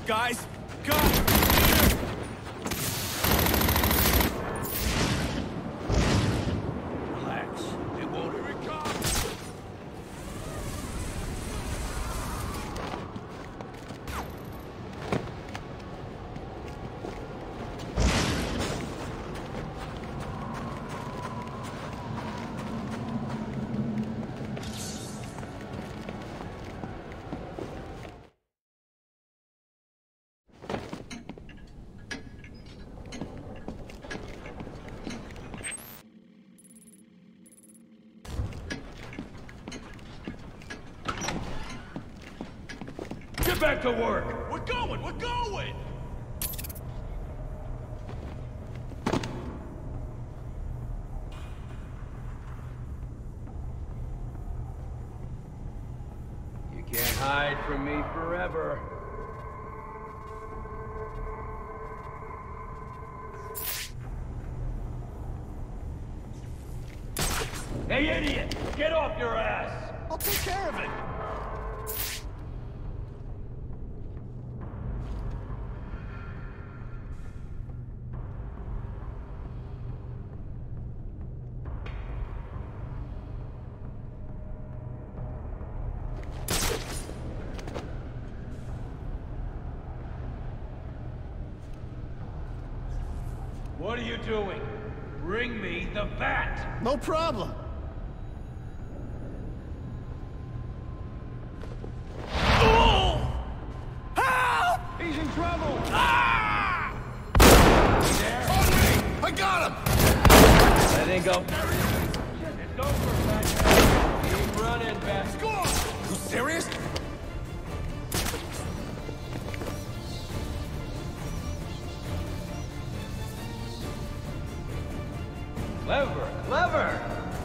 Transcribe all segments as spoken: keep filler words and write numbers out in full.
Guys, go! Get back to work! We're going! We're going! You can't hide from me forever. Hey, idiot! Get off your ass! I'll take care of it! What are you doing? Bring me the bat! No problem! Oh! Help! He's in trouble! Ah! There. On me! I got him! I think I'll... It's over, Bat. Keep running, Bat. Score! You serious? Clever, clever!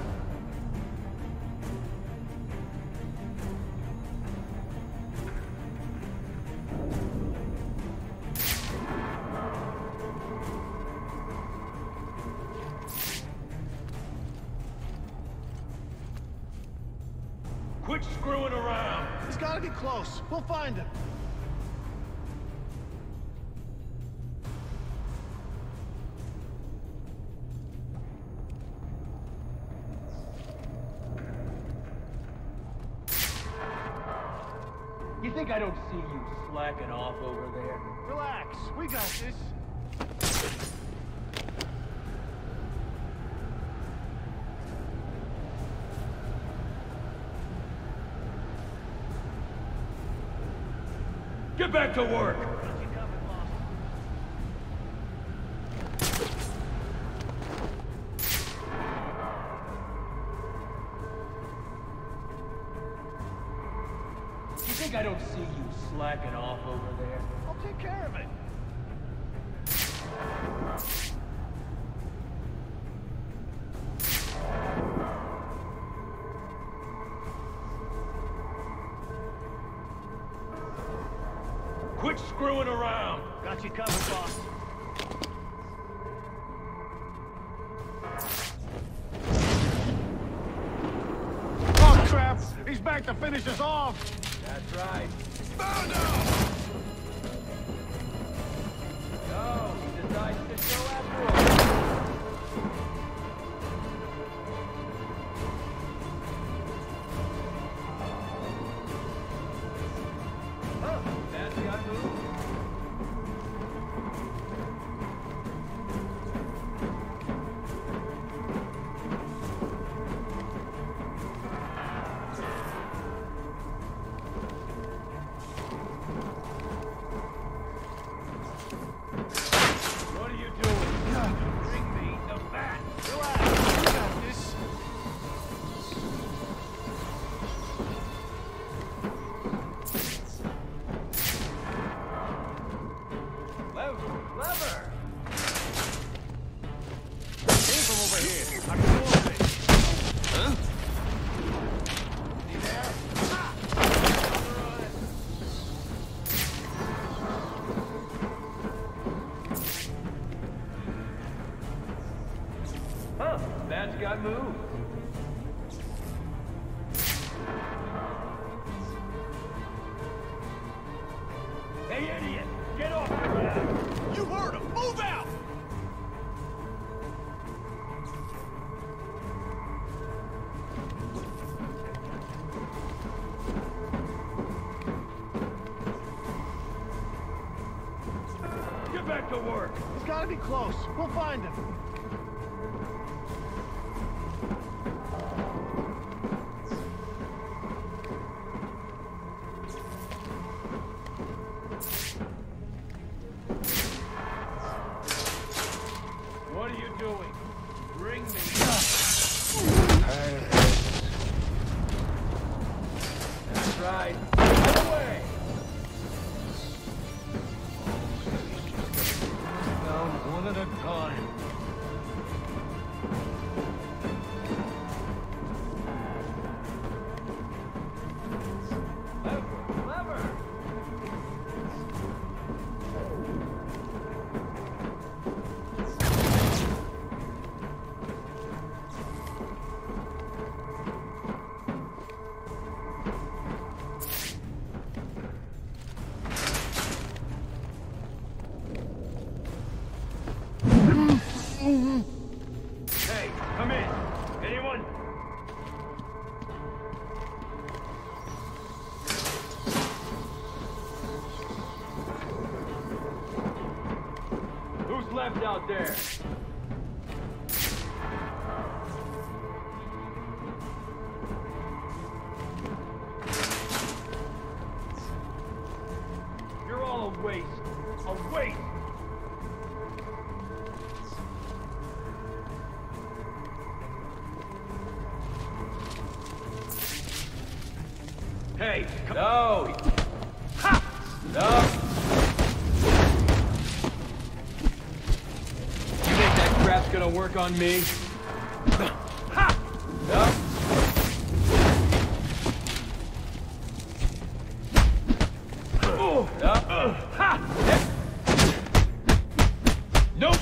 Quit screwing around! He's gotta be close. We'll find him. You think I don't see you slacking off over there? Relax. We got this. Get back to work! You think I don't see you slacking off over there? I'll take care of it. Quit screwing around! Got you covered, boss. Oh, crap! He's back to finish us off! That's right. Found him! No, he decides to go after all. Huh, that's got moved. What are you doing? Bring me the bat. Relax. We got this. Clever, clever. Came from over here. I can move it. Huh? See there? Ha! Huh, that's got moved. Hey, idiot! Get off your ass! You heard him! Move out! Get back to work! He's gotta be close. We'll find him. What are you doing? Bring me. That's right. Get away! Down one at a time. Clever, clever. Hey, come in. Anyone? Who's left out there? You're all a waste. A waste! Hey, come no! Ha! No! You think that crap's gonna work on me? Ha! No! Oh! No! Ha! Nope!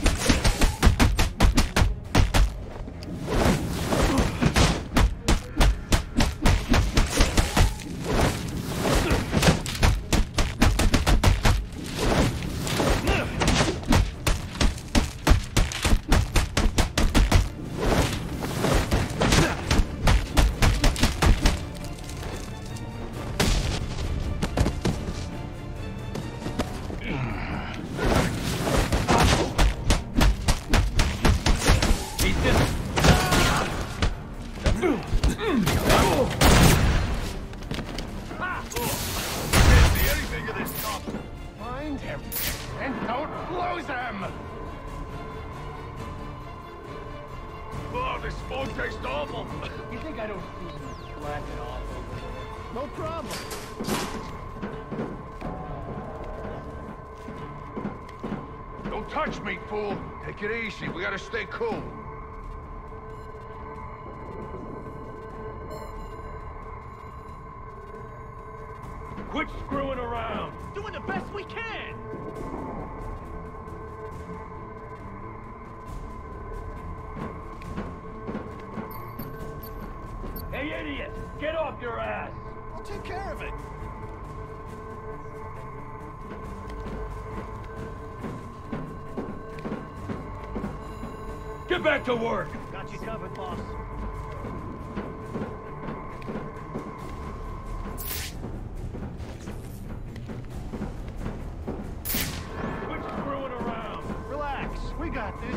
Find him, and don't lose him! Oh, this food tastes awful! You think I don't see you slacking off over there? No problem. Don't touch me, fool! Take it easy, we gotta stay cool. Quit screwing around! Doing the best we can! Hey, idiot! Get off your ass! I'll take care of it. Get back to work! Got you covered, boss. Quit screwing around! Relax, we got this.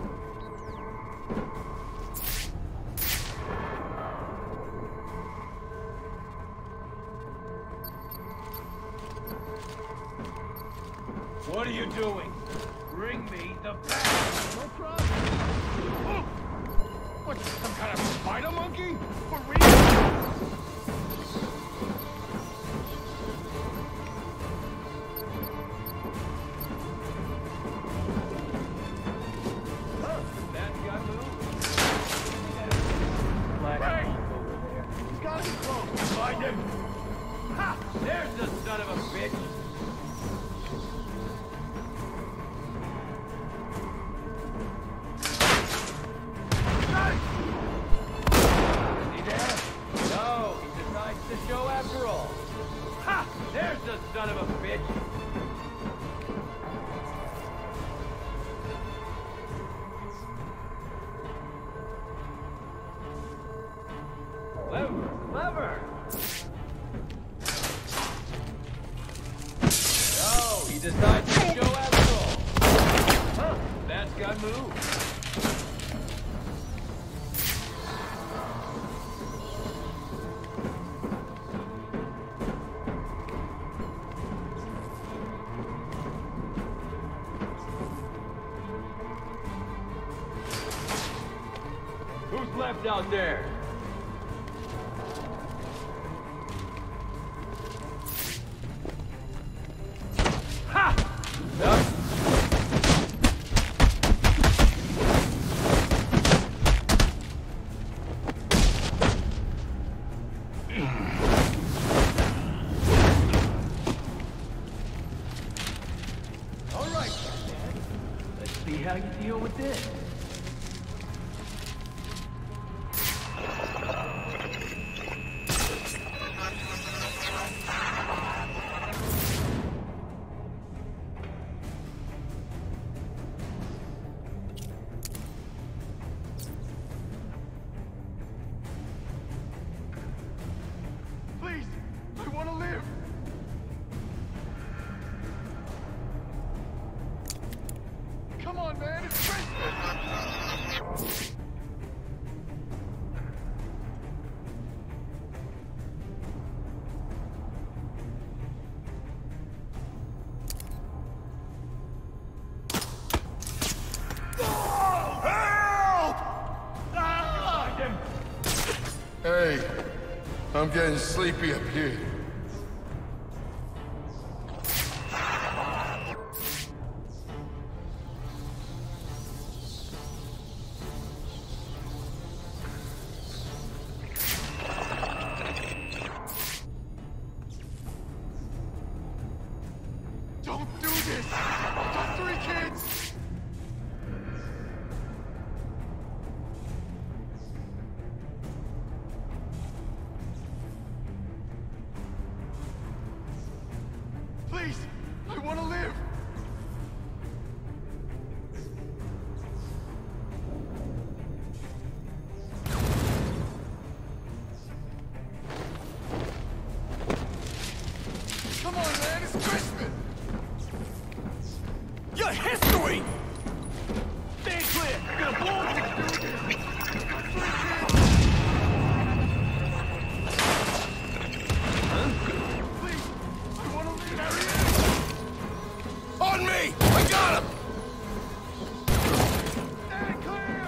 What are you doing? Bring me the bag! No problem. Oh! What, some kind of spider monkey? For real? That guy moved. Black Hey! Hawk over there. He's gotta be close. Find him! Ha! There's the son of a bitch! Is he there? No, he decides to show after all. Ha! There's the son of a bitch! decides to show after all. Huh, that's got moved. Who's left out there? Ha! Nope. All right, let's see how you deal with this. Please, I want to live. Come on, man, it's Christmas. Hey, I'm getting sleepy up here. Don't do this! I've got three kids! Please, I want to live! Come on, man, it's Christmas! Your history! Stay clear! You're gonna blow up! Please, I want to leave Harry in! On me! I got him! Stand clear!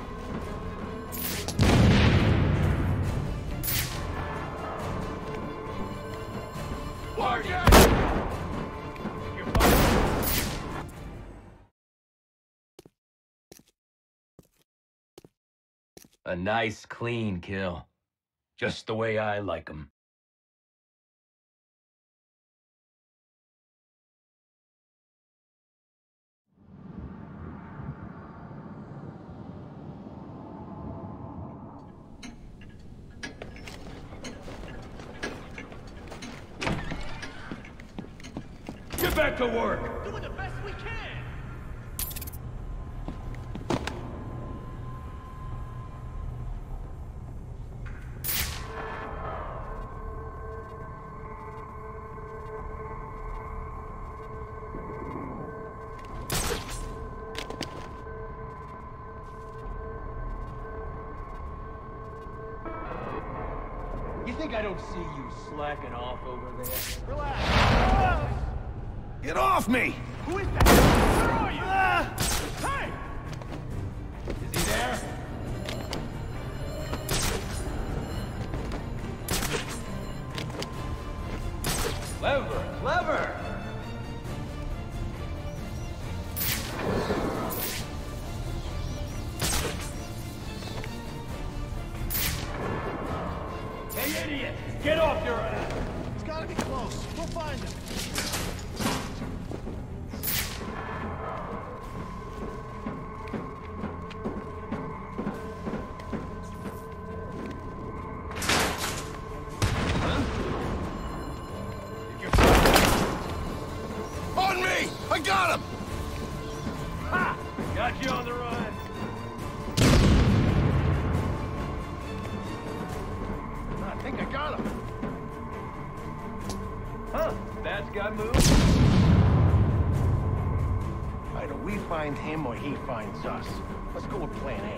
Party! You're fine. A nice, clean kill. Just the way I like 'em. Get back to work! Doing the best we can! You think I don't see you slacking off over there? Relax! Get off me! Who is that? Where are you? Hey! Is he there? Clever, clever! Hey, idiot! Get off your ass! It's gotta be close. We'll find him. On me! I got him! Ha! Got you on the run. I think I got him. Huh? That's got moved. We find him or he finds us. Let's go with plan A.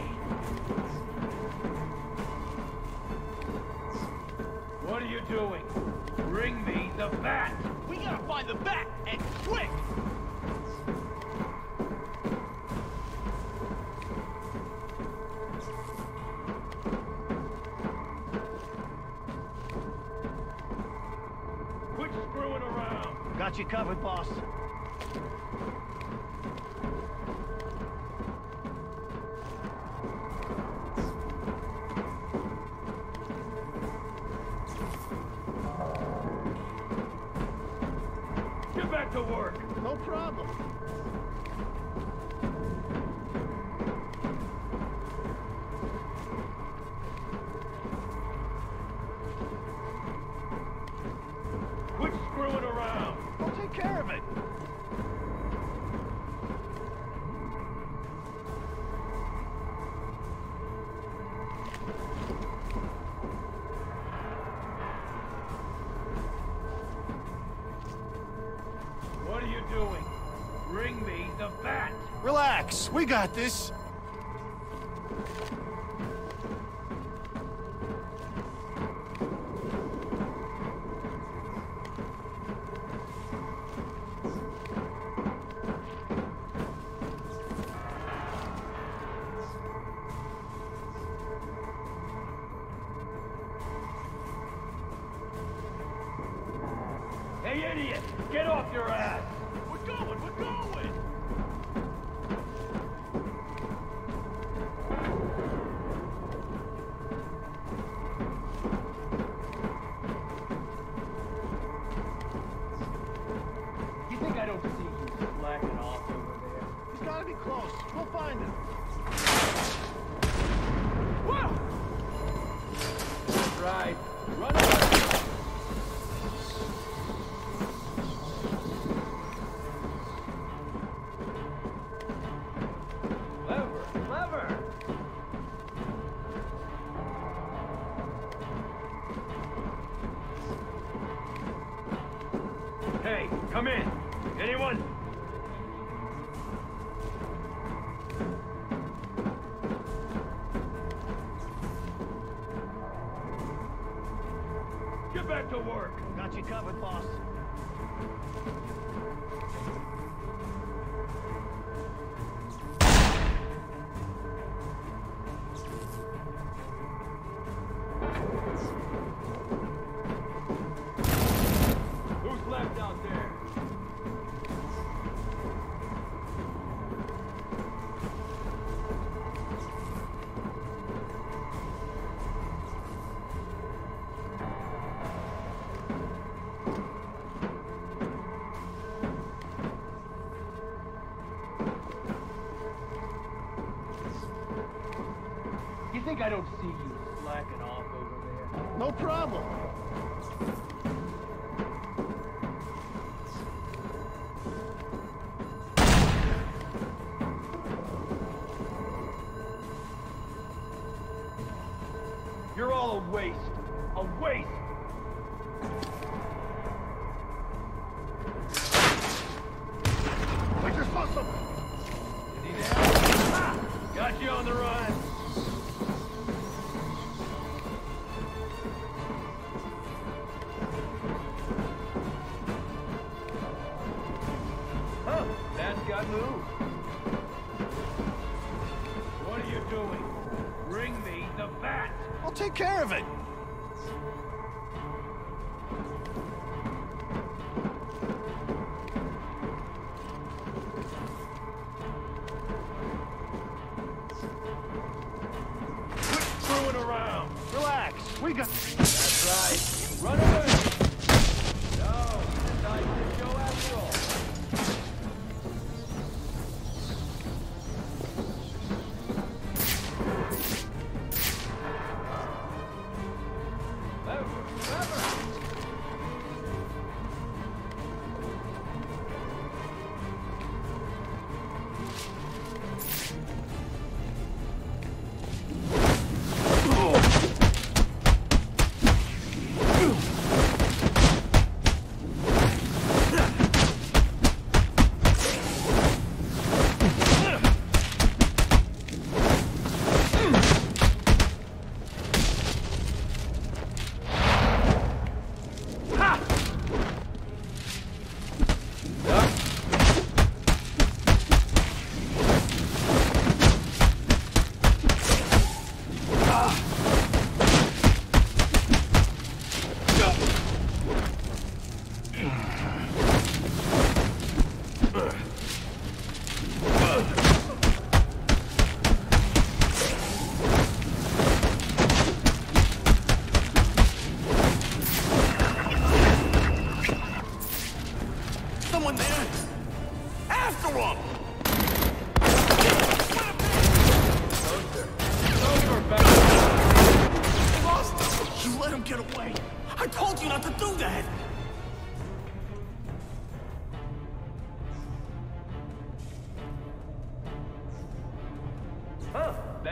What are you doing? Bring me the bat! We gotta find the bat, and quick! Quit screwing around! Got you covered, boss. Get back to work! No problem. Quit screwing around! I'll take care of it. What are you doing? Bring me the bat! Relax, we got this. Hey, idiot! Get off your ass! We're going, we're going! You think I don't see you slacking off over there? He's gotta be close. We'll find him. Whoa! That's right. Run away! Lever! Lever! Hey, come in. Anyone? Get back to work. Got you covered, boss. Who's left out there? You think I don't see you slacking off over there? No problem. You're all a waste. A waste! I just saw something. Is he there? Ah! Got you on the run. Huh, that's got moved. What are you doing? Bring me the bat! I'll take care of it. Quit screwing around! Relax, we got... That's right. Run away! No, decide to show after all. Lever! Lever!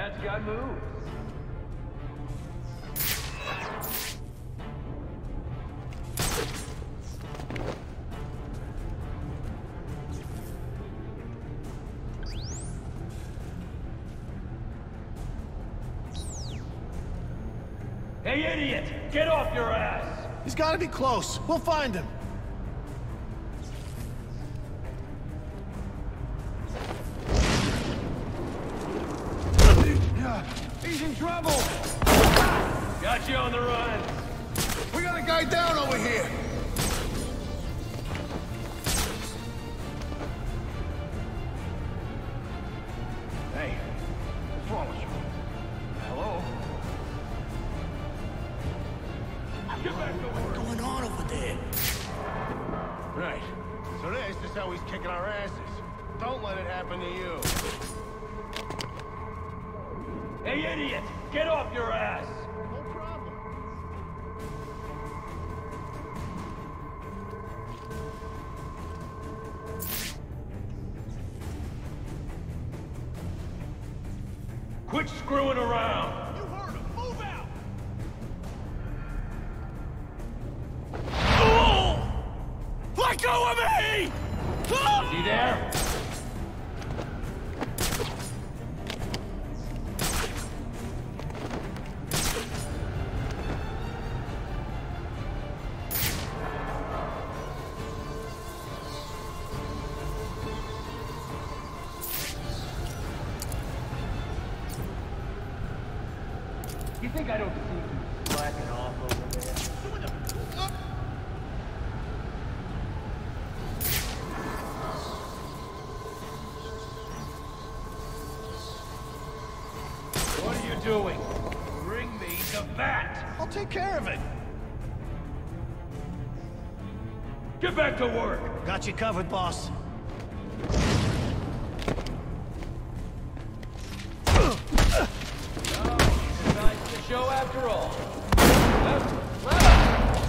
Man's got moves. Hey, idiot! Get off your ass! He's gotta be close. We'll find him. He's in trouble! Got you on the run! We got a guy down over here! Hey, what's wrong with you? Hello? Get back to work! What's going on over there? Right. So this is how he's kicking our asses. Don't let it happen to you. Hey, idiot! Get off your ass! No problem. Quit screwing around! You heard him. Move out! Oh! Let go of me! Is he there? You think I don't see you slacking off over there? What are you doing? Bring me the bat! I'll take care of it. Get back to work! Got you covered, boss. Show after all. Left, left.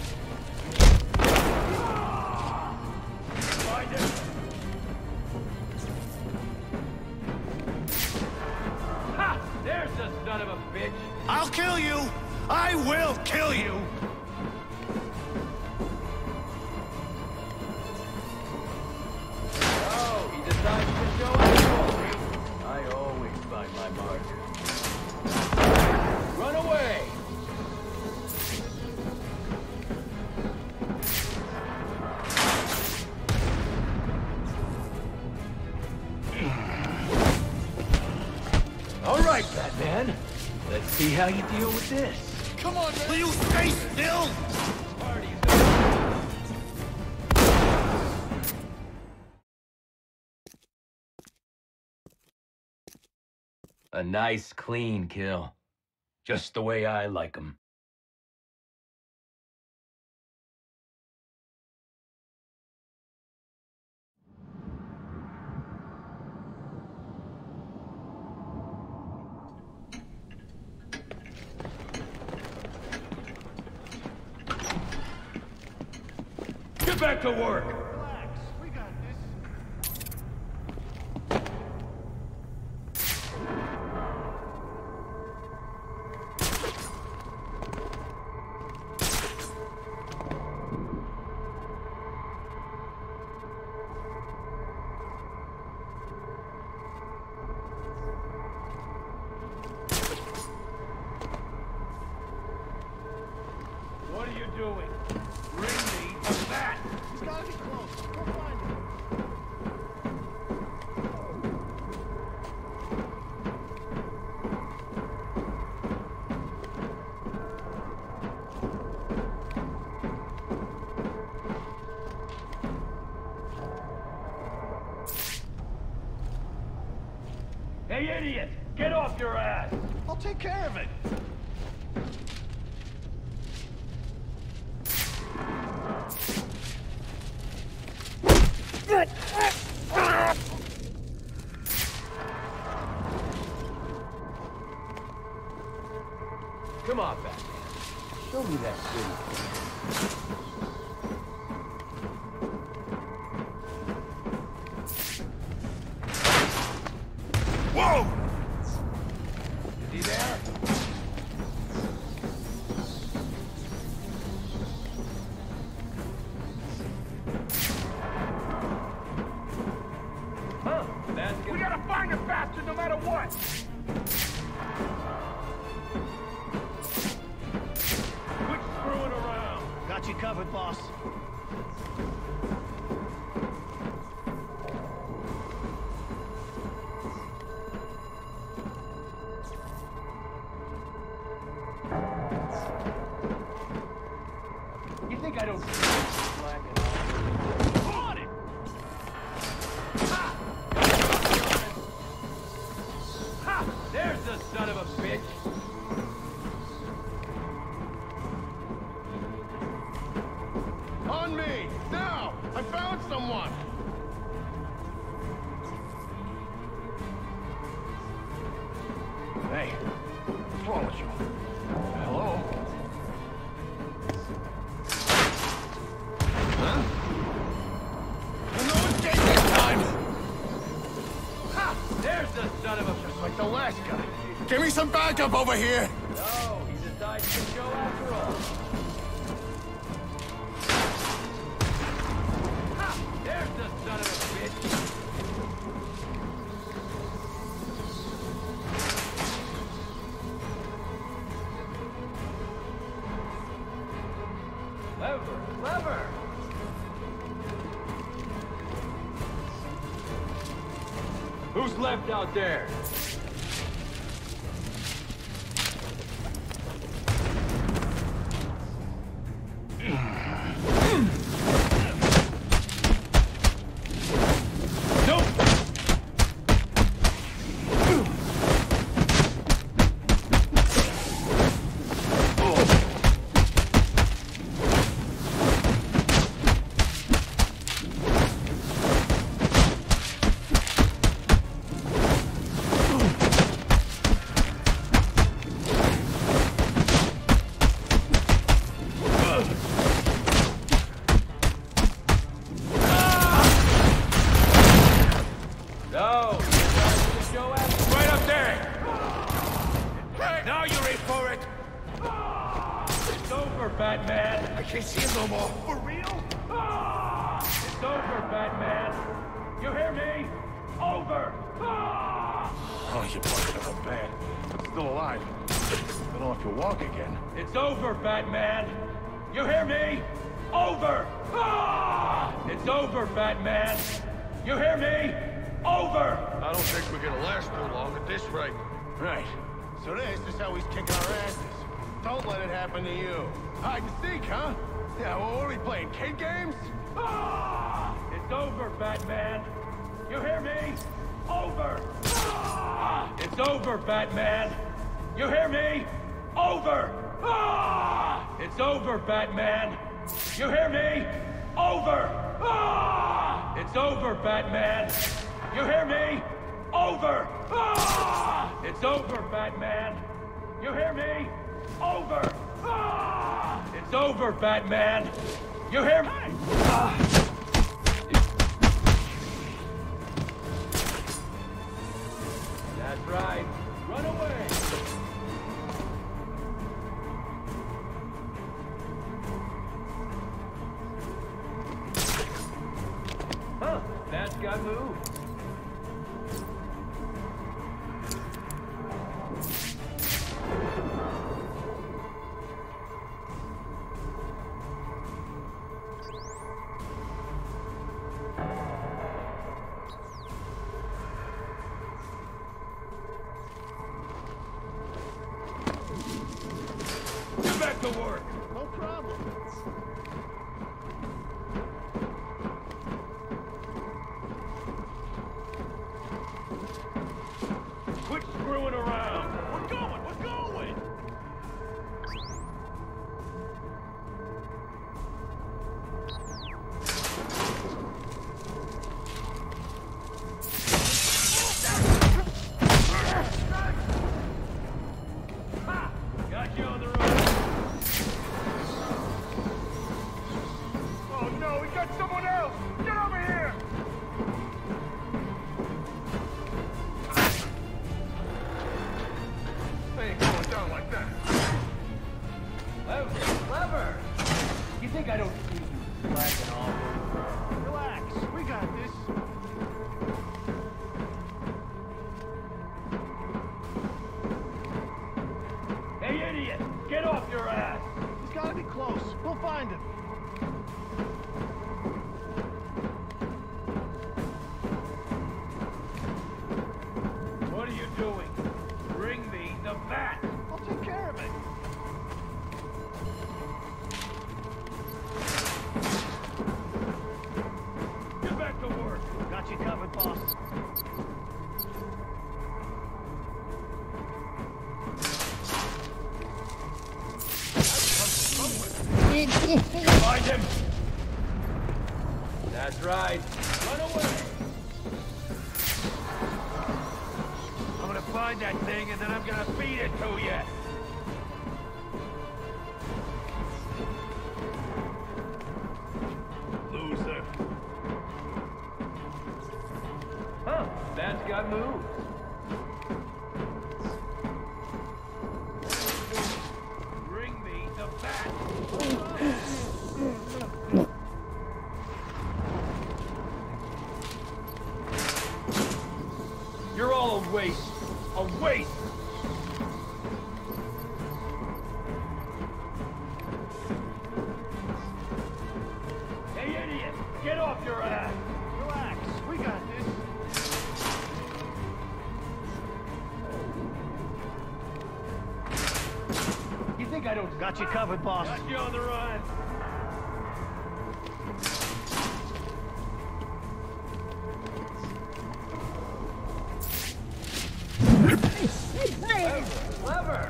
Find him. Ha! There's the son of a bitch. I'll kill you! I will kill you! Oh, he decides to show after all. I always find my mark. Run away! All right, Batman. Let's see how you deal with this. Come on, man! Will you stay still? Party's a nice, clean kill. Just the way I like 'em. Get back to work! Relax, we got this. What are you doing? Bring me the bat! He's gotta be close. We'll find him. Hey, idiot! Get off your ass! I'll take care of it. Come on, Batman. Show me that city. Whoa! Now! I found someone! Hey, what's wrong with you? Hello? Huh? No escape this time! Ha! There's the son of a... Just like the last guy. Give me some backup over here! No, he decided to show after all. Ha! There's the son of a bitch. Clever, clever. Who's left out there? No! Show up right up there! Hey, now you ready for it! It's over, Batman! I can't see him no more. For real? It's over, Batman! You hear me? Over! Oh, you bucket of a bat. But still alive. Don't know if you'll walk again. It's over, Batman! You hear me? Over! It's over, Batman! You hear me? Over! I don't think we're gonna last too long at this rate. Right. So this is how he's kicking our asses. Don't let it happen to you. Hide and seek, huh? Yeah, well, what are we playing, kid games? It's over, Batman! You hear me? Over! It's over, Batman! You hear me? Over! It's over, Batman! You hear me? Over! It's over, Batman! You hear me? Over! It's over, Batman! You hear me? Over! It's over, Batman! You hear me? That's right. Run away! Huh, that's got moved. Get back to work! No problem. That's right. Run away! I'm gonna find that thing and then I'm gonna feed it to you. Loser. Huh, that's got moves. Bring me the bat. You're all a waste. A waste! Hey, idiot! Get off your ass! Relax, we got this. You think I don't... Got you covered, boss. Got you on the run. Clever!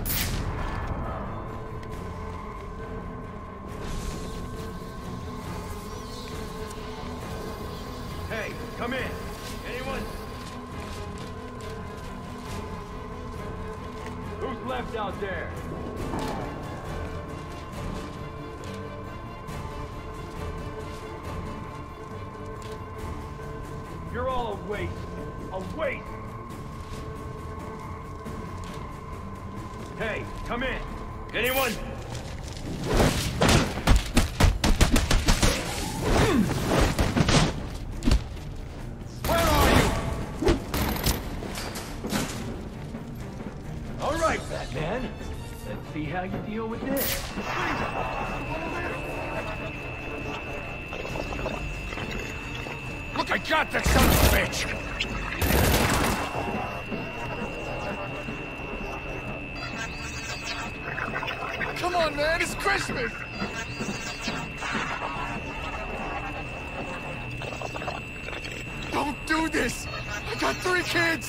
Hey, come in. Anyone? Who's left out there? You're all a waste. A waste! Hey, come in. Anyone? Where are you? All right, Batman. Let's see how you deal with this. Look, I got that son of a bitch! Come on, man, it's Christmas! Don't do this! I got three kids!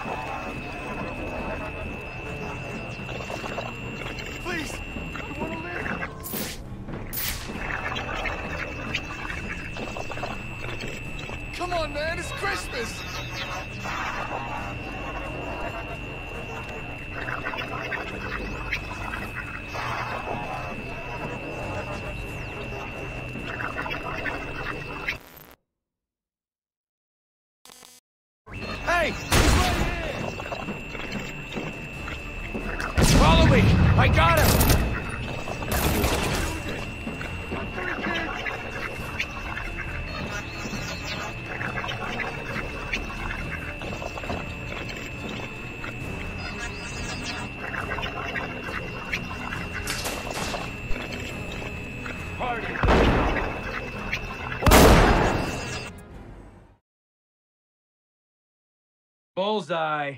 Please, you wanna live? Come on, man, it's Christmas! Hey! Follow me! I got him! Bullseye.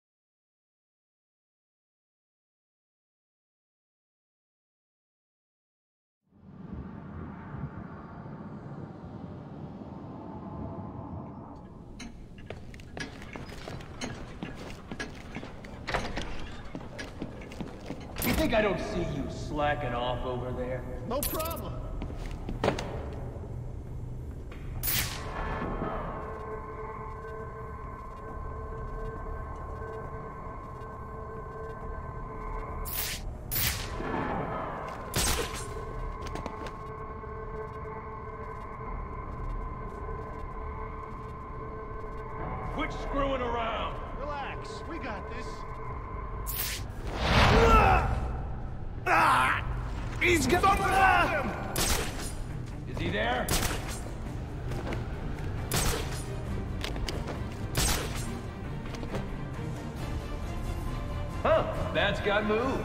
You think I don't see you slacking off over there? No problem. Quit screwing around! Relax, we got this. Ah! He's got him! Is he there? Huh, that's got moves.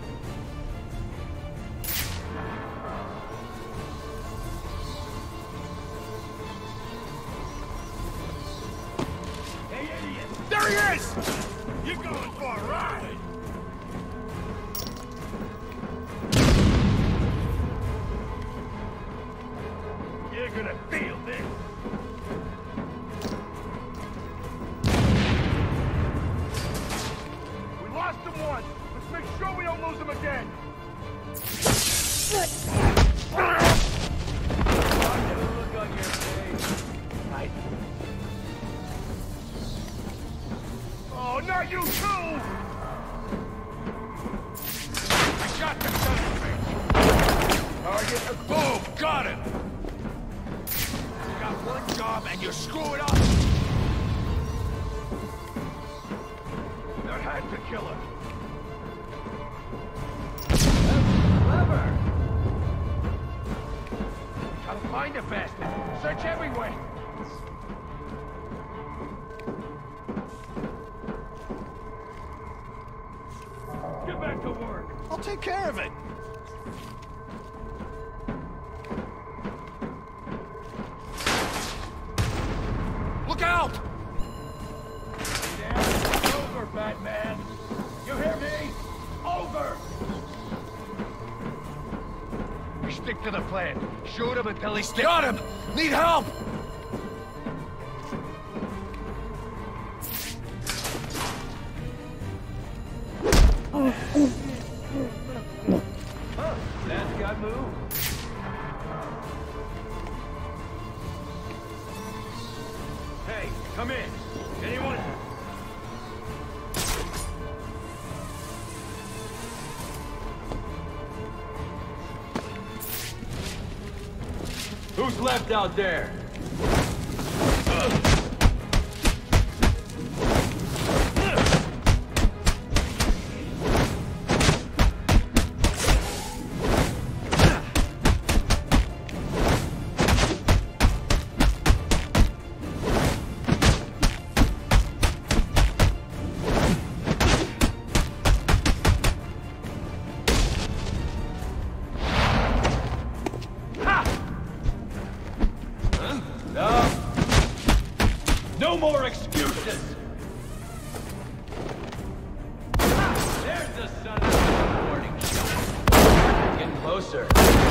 Hey, idiot! There he is! You're going for a ride! You're gonna feel this! We lost him once! Let's make sure we don't lose him again! I never look on your face. and you screw it up! That had to kill her. Clever! Gotta find the bastard. Search everywhere. Get back to work. I'll take care of it. Look out! It's over, Batman. You hear me? Over! We stick to the plan. Shoot him until he sticks. Got him! Need help! Huh, that's got moved. Hey, come in. Anyone? Who's left out there? No more excuses! There's the son of a warning shot. Getting closer.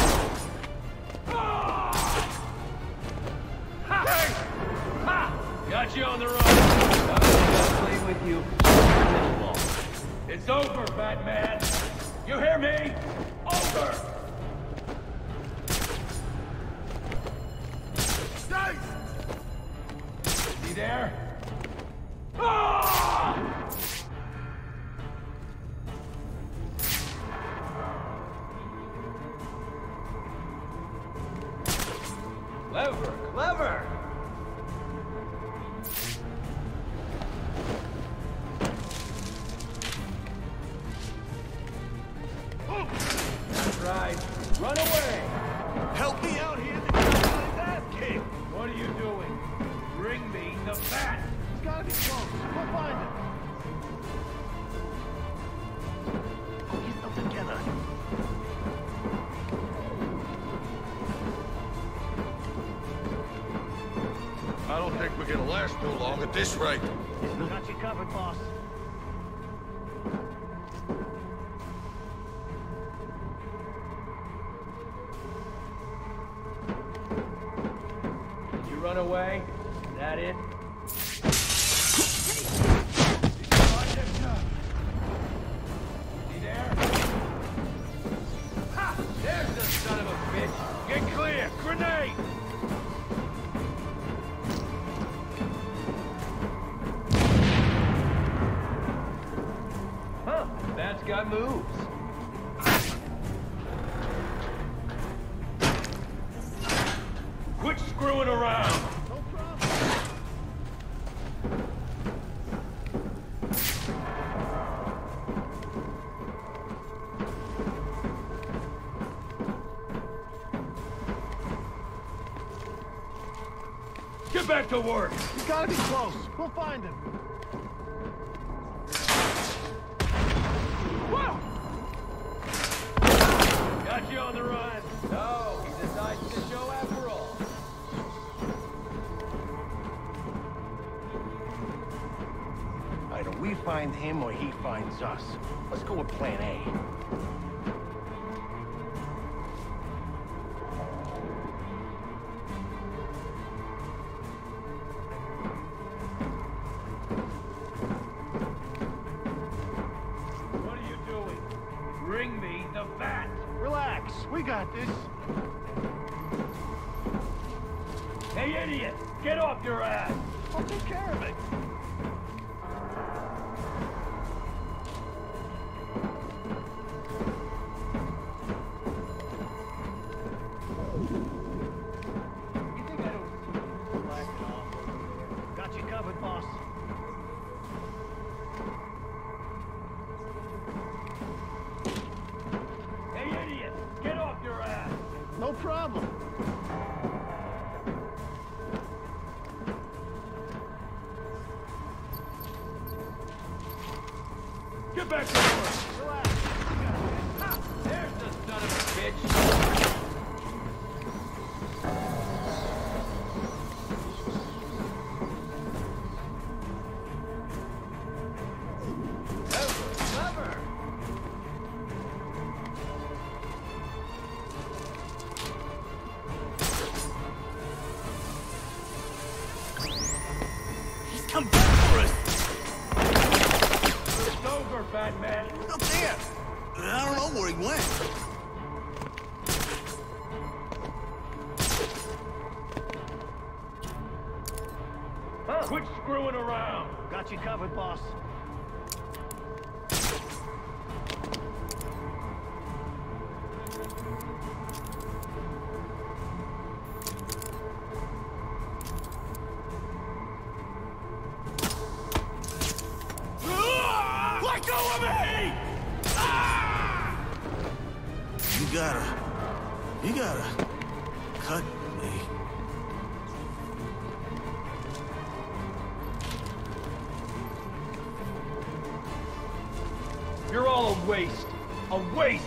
Hey! Ha! Got you on the run. I'll play with you. It's over, Batman. You hear me? Over! See there? Ah! Clever, clever! That's right. Run away! Help me out here. The guy's got his ass kicked. What are you doing? Bring me the bat! He's gotta be close. We'll find him. Go get them together. I don't think we're gonna last too long at this rate. Got you covered, boss. Did you run away? Is that it? See there? Ha! There's the son of a bitch! Get clear! Grenade! Huh, that's got moves. Quit screwing around! No problem. Get back to work! He's gotta be close. We'll find him. Whoa! Got you on the run. No, he decides to show after all. Either we find him or he finds us. Let's go with plan A. What are you doing? Bring me the bat! Relax. We got this. Hey, idiot! Get off your ass! I'll take care of it. You think I don't see you slacking off? Get back to work! Relax. Ha! There's the son of a bitch! Come back for us! It's over, fat man. Up there! I don't know where he went. Huh? Quit screwing around. Got you covered, boss. Let go of me! Ah! You gotta... You gotta... cut me. You're all a waste. A waste!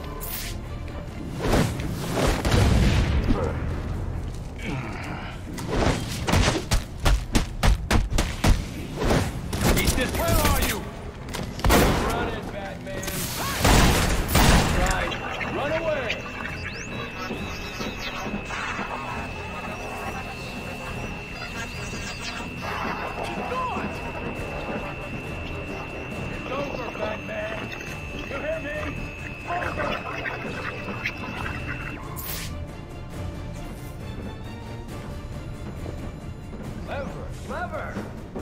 He's just... Where are you? Run it, Batman. Right. Run away! He's gone! It's over, Batman. You hear me? Over! Clever, clever!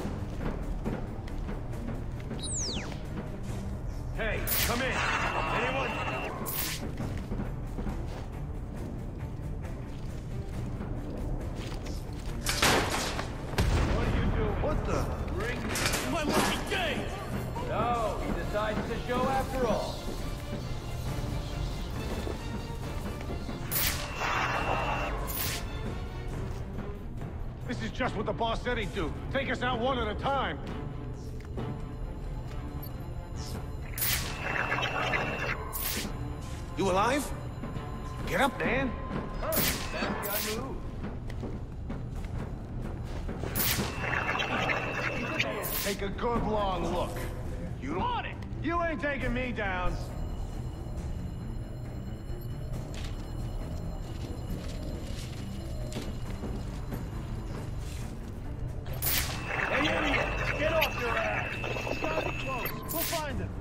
Hey, come in. Anyone? What are you doing? What the? Bring me. My lucky day! No, he decides to show after all. This is just what the boss said he'd do. Take us out one at a time. You alive? Get up, Dan. Huh, that guy moved. Take a good long look. You want it. You ain't taking me down. Hey, idiot! Get off your ass! He's gotta be close. We'll find him.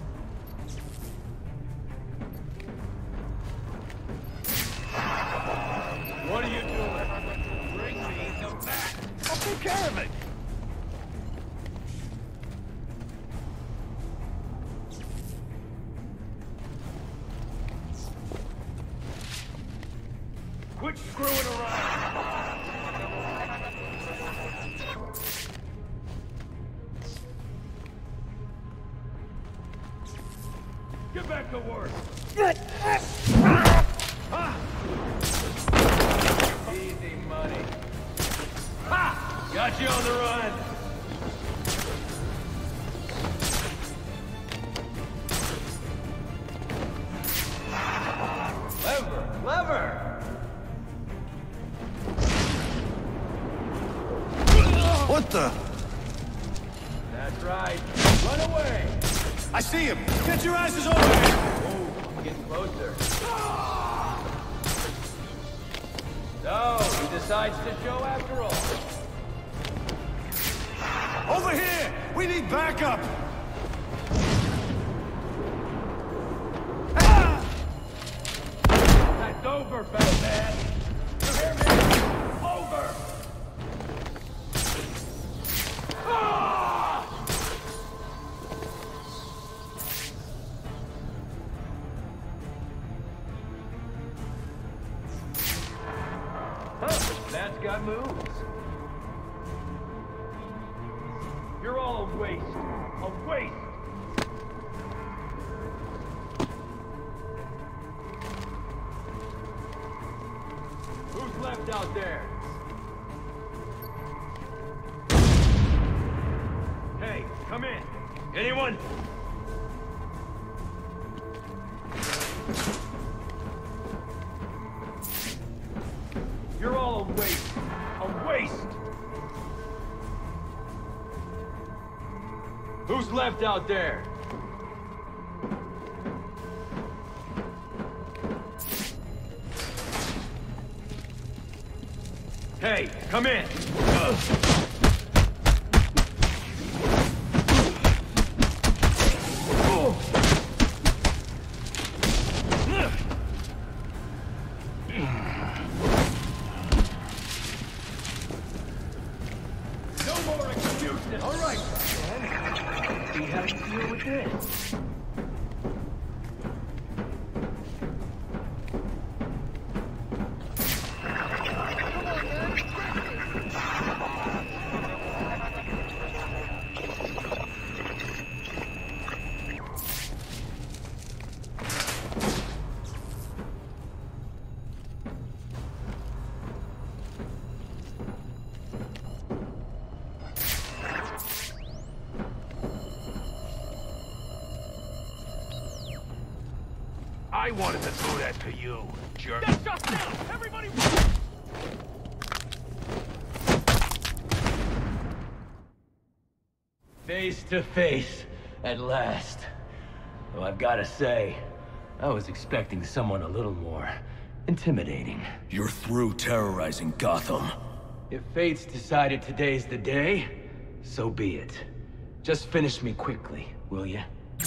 What are you doing? Bring me the bat! I'll take care of it. Quit screwing around! Get back to work! Easy money. Ha! Got you on the run! Clever! Clever! What the? That's right. Run away! I see him! Get your asses over here! Oh, get closer. No, he decides to show after all. Over here! We need backup! Ah! That's over, Batman! You hear me? Over! Ah! Huh, that's got moves. You're all a waste. A waste! Who's left out there? Hey, come in. Anyone? waste. A waste! Who's left out there? Hey, come in! No more excuses! All right, man. See how you feel with this. I wanted to do that to you, jerk. Get shot down! Everybody... Face to face, at last. Though I've gotta say, I was expecting someone a little more intimidating. You're through terrorizing Gotham. If fate's decided today's the day, so be it. Just finish me quickly, will ya?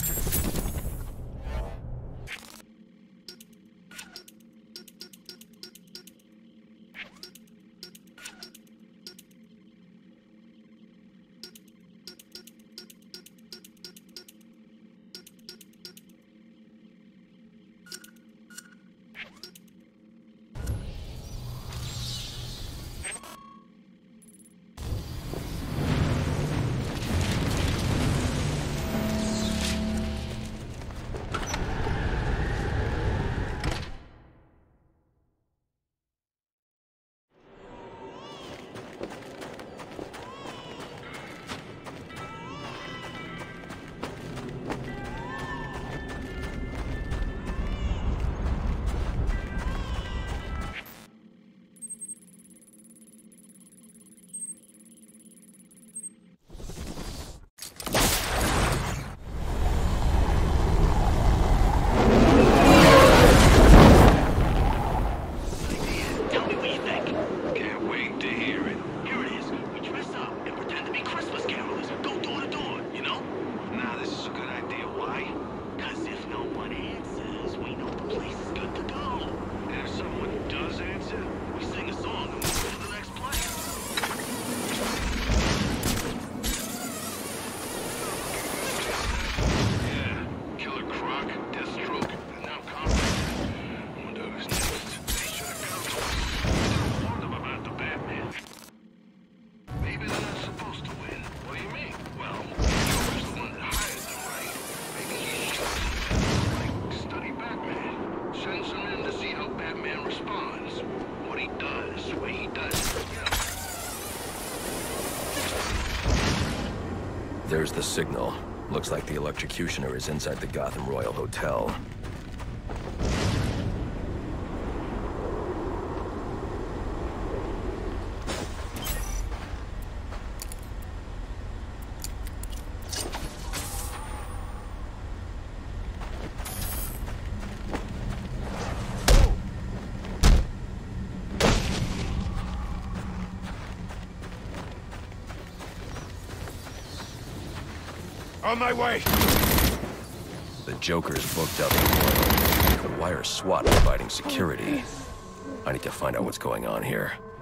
There's the signal. Looks like the electrocutioner is inside the Gotham Royal Hotel. On my way! The Joker's booked up in Royal, but why are SWAT providing security? I need to find out what's going on here.